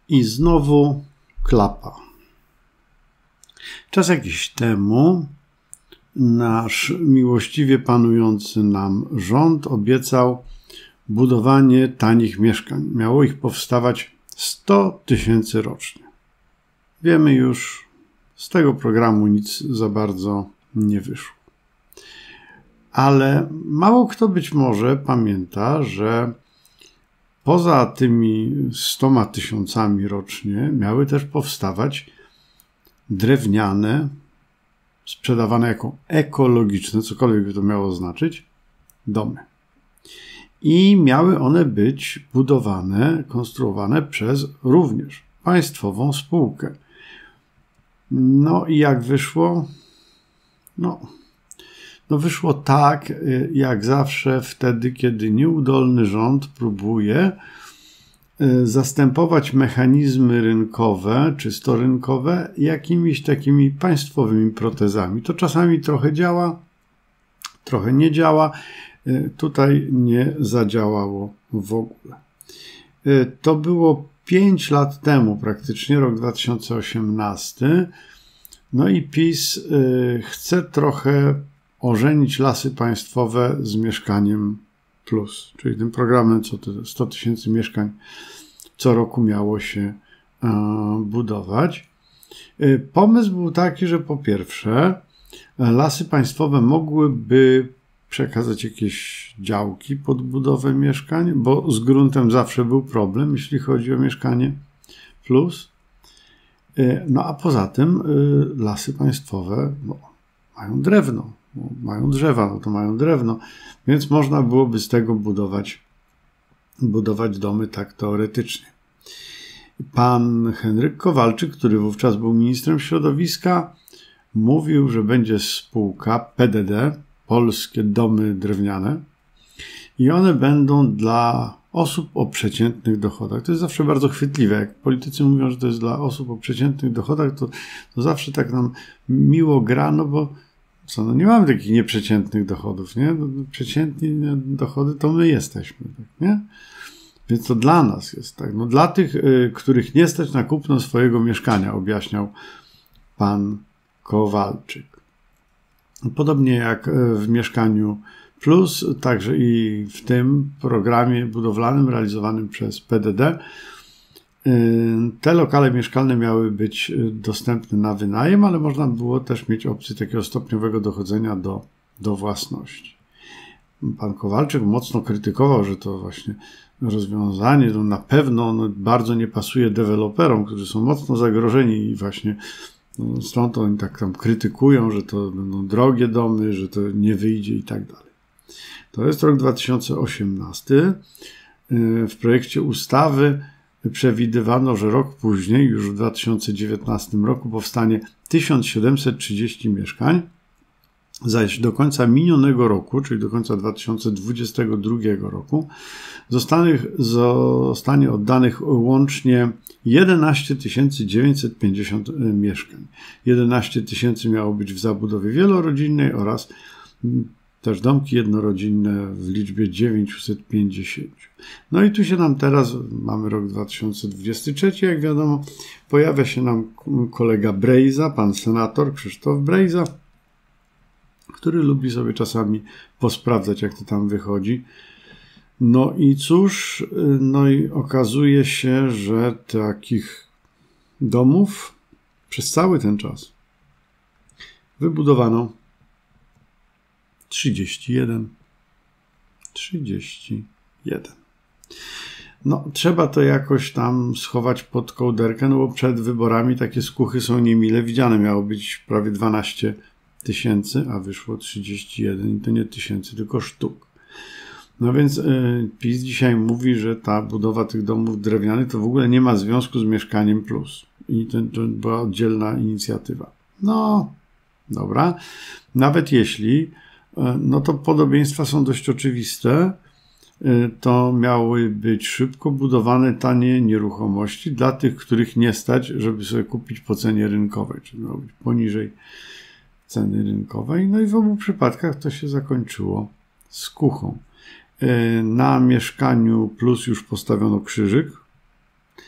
I znowu klapa. Czas jakiś temu nasz miłościwie panujący nam rząd obiecał budowanie tanich mieszkań. Miało ich powstawać 100 000 rocznie. Wiemy już, z tego programu nic za bardzo nie wyszło. Ale mało kto być może pamięta, że poza tymi 100 000 rocznie miały też powstawać drewniane, sprzedawane jako ekologiczne, cokolwiek by to miało znaczyć, domy. I miały one być budowane, konstruowane przez również państwową spółkę. No i jak wyszło? No wyszło tak, jak zawsze wtedy, kiedy nieudolny rząd próbuje zastępować mechanizmy rynkowe, czysto rynkowe, jakimiś takimi państwowymi protezami. To czasami trochę działa, trochę nie działa. Tutaj nie zadziałało w ogóle. To było 5 lat temu, praktycznie rok 2018. No i PiS chce trochę ożenić Lasy Państwowe z Mieszkaniem Plus, czyli tym programem, co te 100 000 mieszkań co roku miało się budować. Pomysł był taki, że po pierwsze Lasy Państwowe mogłyby przekazać jakieś działki pod budowę mieszkań, bo z gruntem zawsze był problem, jeśli chodzi o Mieszkanie Plus. No a poza tym Lasy Państwowe mają drewno, mają drzewa, to mają drewno, więc można byłoby z tego budować domy tak teoretycznie. Pan Henryk Kowalczyk, który wówczas był ministrem środowiska, mówił, że będzie spółka PDD, Polskie Domy Drewniane, i one będą dla osób o przeciętnych dochodach. To jest zawsze bardzo chwytliwe. Jak politycy mówią, że to jest dla osób o przeciętnych dochodach, to zawsze tak nam miło gra, no bo nie mamy takich nieprzeciętnych dochodów, nie? Przeciętni dochody to my jesteśmy, tak, nie? Więc to dla nas jest tak. No dla tych, których nie stać na kupno swojego mieszkania, objaśniał pan Kowalczyk. Podobnie jak w Mieszkaniu Plus, także i w tym programie budowlanym realizowanym przez PDD, te lokale mieszkalne miały być dostępne na wynajem, ale można było też mieć opcję takiego stopniowego dochodzenia do własności. Pan Kowalczyk mocno krytykował, że to właśnie rozwiązanie to na pewno bardzo nie pasuje deweloperom, którzy są mocno zagrożeni i właśnie stąd oni tak tam krytykują, że to będą drogie domy, że to nie wyjdzie i tak dalej. To jest rok 2018. W projekcie ustawy przewidywano, że rok później, już w 2019 roku, powstanie 1730 mieszkań, zaś do końca minionego roku, czyli do końca 2022 roku, zostanie oddanych łącznie 11 950 mieszkań. 11 000 miało być w zabudowie wielorodzinnej oraz też domki jednorodzinne w liczbie 950. No i tu się nam teraz, mamy rok 2023, jak wiadomo, pojawia się nam kolega Brejza, pan senator Krzysztof Brejza, który lubi sobie czasami posprawdzać, jak to tam wychodzi. No i cóż, no i okazuje się, że takich domów przez cały ten czas wybudowano 31. No, trzeba to jakoś tam schować pod kołderkę, no bo przed wyborami takie skuchy są niemile widziane. Miało być prawie 12 000, a wyszło 31 i to nie tysięcy, tylko sztuk. No więc PiS dzisiaj mówi, że ta budowa tych domów drewnianych to w ogóle nie ma związku z Mieszkaniem Plus. I to była oddzielna inicjatywa. No, dobra. Nawet jeśli, no to podobieństwa są dość oczywiste. To miały być szybko budowane tanie nieruchomości dla tych, których nie stać, żeby sobie kupić po cenie rynkowej, czyli miało być poniżej ceny rynkowej. No i w obu przypadkach to się zakończyło skuchą. Na Mieszkaniu Plus już postawiono krzyżyk.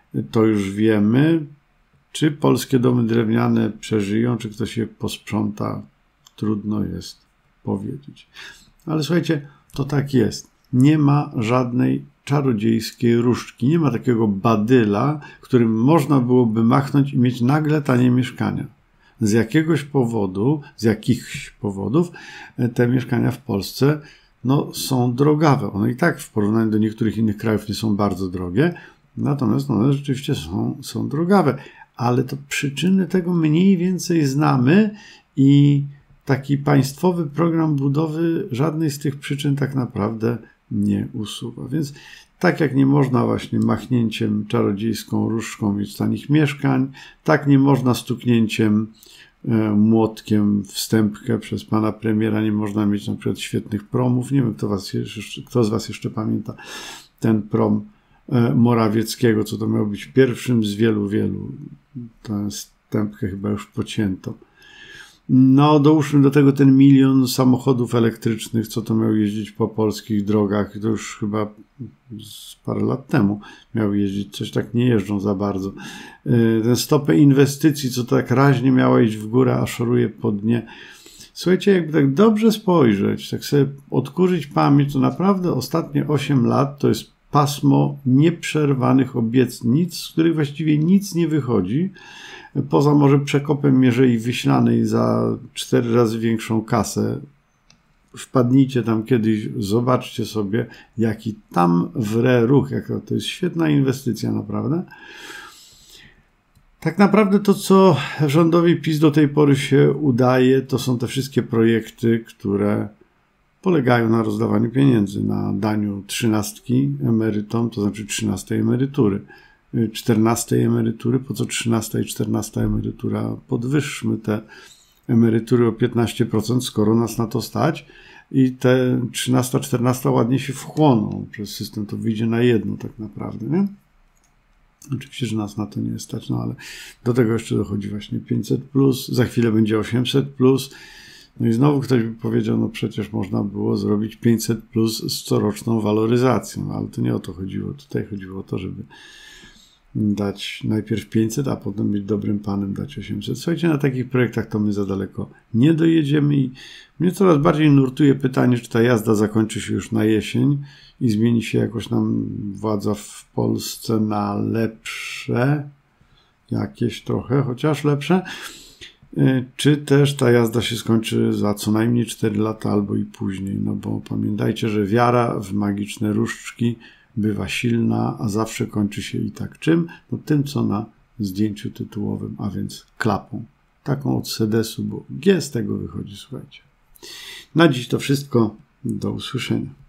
to już wiemy. Czy polskie domy drewniane przeżyją, czy ktoś je posprząta, trudno jest powiedzieć. Ale słuchajcie, to tak jest. Nie ma żadnej czarodziejskiej różdżki. Nie ma takiego badyla, którym można byłoby machnąć i mieć nagle tanie mieszkania. Z jakiegoś powodu, z jakichś powodów te mieszkania w Polsce są drogawe. One i tak w porównaniu do niektórych innych krajów nie są bardzo drogie, natomiast one rzeczywiście są drogawe. Ale to przyczyny tego mniej więcej znamy i taki państwowy program budowy żadnej z tych przyczyn tak naprawdę nie usuwa. Więc tak jak nie można właśnie machnięciem czarodziejską różdżką mieć tanich mieszkań, tak nie można stuknięciem młotkiem w stępkę przez pana premiera, nie można mieć na przykład świetnych promów. Nie wiem, kto z was jeszcze pamięta ten prom Morawieckiego, co to miał być pierwszym z wielu. Tę stępkę chyba już pocięto. Dołóżmy do tego ten 1 milion samochodów elektrycznych, co to miał jeździć po polskich drogach. To już chyba z parę lat temu miał jeździć. Coś tak nie jeżdżą za bardzo. Tę stopę inwestycji, co tak raźnie miała iść w górę, a szoruje po dnie. Słuchajcie, jakby tak dobrze spojrzeć, tak sobie odkurzyć pamięć, to naprawdę ostatnie 8 lat to jest pasmo nieprzerwanych obietnic, z których właściwie nic nie wychodzi, poza może przekopem Mierzei Wiślanej za 4 razy większą kasę. Wpadnijcie tam kiedyś, zobaczcie sobie, jaki tam wre ruch, jaka to jest świetna inwestycja naprawdę. Tak naprawdę to, co rządowi PiS do tej pory się udaje, to są te wszystkie projekty, które polegają na rozdawaniu pieniędzy, na daniu 13 emerytom, to znaczy 13 emerytury, 14 emerytury, po co 13 i 14 emerytura? Podwyższmy te emerytury o 15%, skoro nas na to stać i te 13, 14 ładnie się wchłoną przez system, to wyjdzie na jedno tak naprawdę, nie? Oczywiście, że nas na to nie stać, ale do tego jeszcze dochodzi właśnie 500+, za chwilę będzie 800+, i znowu ktoś by powiedział, przecież można było zrobić 500+ z coroczną waloryzacją, ale to nie o to chodziło. Tutaj chodziło o to, żeby dać najpierw 500, a potem być dobrym panem, dać 800. Słuchajcie, na takich projektach to my za daleko nie dojedziemy i mnie coraz bardziej nurtuje pytanie, czy ta jazda zakończy się już na jesień i zmieni się jakoś nam władza w Polsce na lepsze, jakieś trochę, chociaż lepsze, czy też ta jazda się skończy za co najmniej 4 lata albo i później, bo pamiętajcie, że wiara w magiczne różdżki bywa silna, a zawsze kończy się i tak czym? Tym, co na zdjęciu tytułowym, a więc klapą. Taką od sedesu, bo G z tego wychodzi, słuchajcie. Na dziś to wszystko. Do usłyszenia.